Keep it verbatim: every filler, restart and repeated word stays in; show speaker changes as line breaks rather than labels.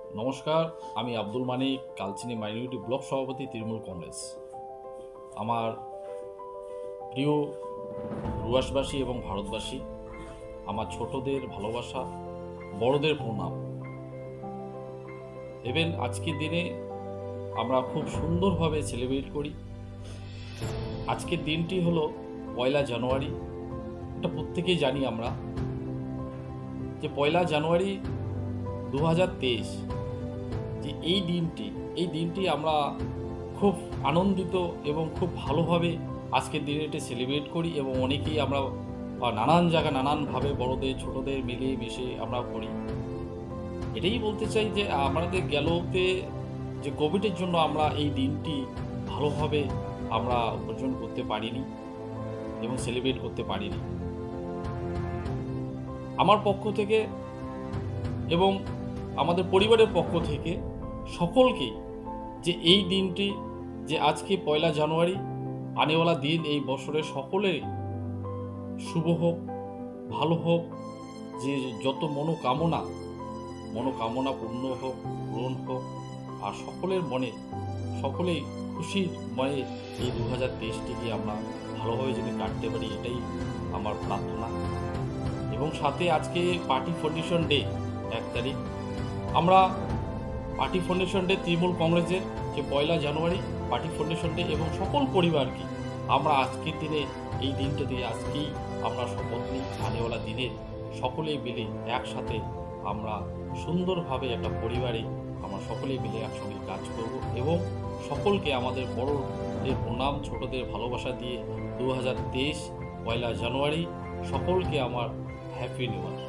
নমস্কার, আমি Abdul Manik, Kalchini minority block সভাপতি, তৃণমূল কংগ্রেস। আমার প্রিয় রুয়াসবাসী এবং ভারতবাসী, আমার ছোটদের ভালোবাসা, বড়দের প্রণাম। ইভেন আজকের দিনে আমরা খুব সুন্দরভাবে সেলিব্রেট করি। আজকের দিনটি হলো পয়লা জানুয়ারি। এটা প্রত্যেকেই জানি আমরা যে পয়লা জানুয়ারি দু হাজার তেইশ যে এই দিনটি এই দিনটি আমরা খুব আনন্দিত এবং খুব ভালোভাবে আজকের দিনটি সেলিব্রেট করি এবং অনেকেই আমরা নানান জায়গা নানানভাবে বড়দের ছোটদের মিলিয়ে মিশে আমরা করি। এটাই বলতে চাই যে আমাদের গেলতে যে কোভিডের জন্য আমরা এই দিনটি ভালোভাবে আমরা উপার্জন করতে পারিনি এবং সেলিব্রেট করতে পারিনি। আমার পক্ষ থেকে এবং আমাদের পরিবারের পক্ষ থেকে সকলকেই যে এই দিনটি যে আজকে পয়লা জানুয়ারি আনেওয়ালা দিন, এই বছরের সকলের শুভ হোক, ভালো হোক, যে যত মনোকামনা মনোকামনা পূর্ণ হোক, পূরণ হোক, আর সকলের মনে সকলেই খুশির মনে এই দু হাজার তেইশটিকে আমরা ভালোভাবে যদি কাটতে পারি, এটাই আমার প্রার্থনা। এবং সাথে আজকে পার্টি ফাউন্ডেশন ডে এক তারিখ, আমরা পার্টি ফাউন্ডেশন ডে তৃণমূল কংগ্রেসের যে পয়লা জানুয়ারি পার্টি ফাউন্ডেশন ডে এবং সকল পরিবারকে আমরা আজকের দিনে এই দিনটাতে আজকেই আমরা শপথ নিই, আনেওয়ালা দিনে সকলেই মিলে একসাথে আমরা সুন্দরভাবে একটা পরিবারে আমরা সকলেই মিলে একসঙ্গে কাজ করব এবং সকলকে আমাদের বড়দের প্রণাম, ছোটদের ভালোবাসা দিয়ে দু হাজার তেইশ পয়লা জানুয়ারি সকলকে আমার হ্যাপি নিউ ইয়ার।